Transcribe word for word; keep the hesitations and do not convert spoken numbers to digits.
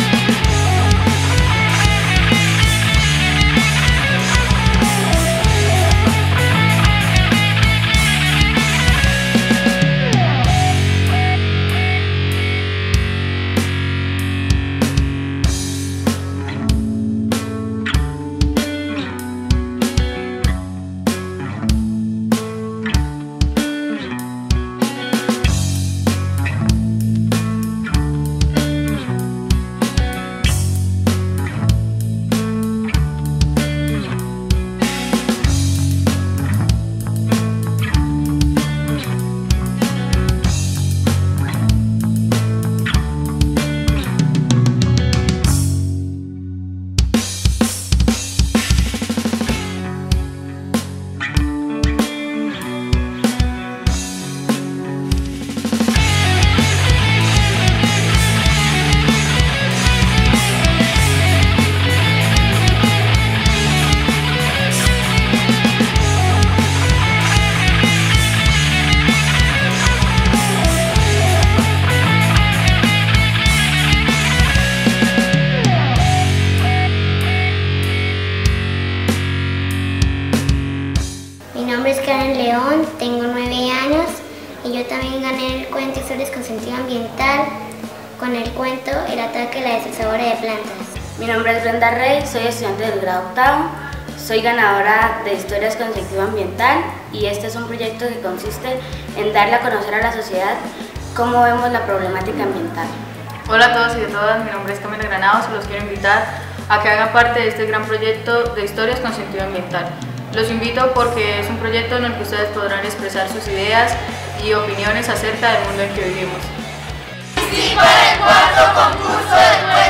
Mi nombre es Karen León, tengo nueve años y yo también gané el cuento Historias con Sentido Ambiental con el cuento El ataque de la desasadora de plantas. Mi nombre es Brenda Rey, soy estudiante del grado octavo, soy ganadora de Historias con Sentido Ambiental y este es un proyecto que consiste en darle a conocer a la sociedad cómo vemos la problemática ambiental. Hola a todos y a todas, mi nombre es Camila Granados y los quiero invitar a que hagan parte de este gran proyecto de Historias con Sentido Ambiental. Los invito porque es un proyecto en el que ustedes podrán expresar sus ideas y opiniones acerca del mundo en que vivimos. Participa en el cuarto concurso de